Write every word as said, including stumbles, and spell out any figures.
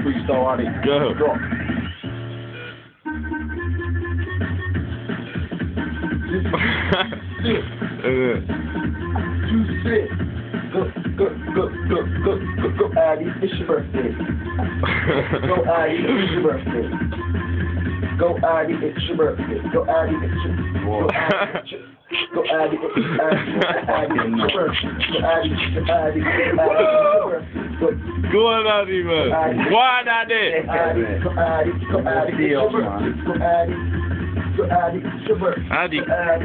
freestyle, Addy. Go. Drop. Two six. Go, go, go, go, go, go, go, Addy, it's your birthday. Go, Addy, it's your birthday. Go, Addy, it's your birthday. Go, Addy, it's your Go, Addy, it's your Go, Addy, it's your Addy, it's your birthday. Go, Addy, it's your Addy, it's your birthday. Go, Go on, Addy, man. Go on, Addy. Addy, go, Addy, go, Addy, it's your birthday. Go, Addy, go, Addy, it's your birthday. Addy. Addy.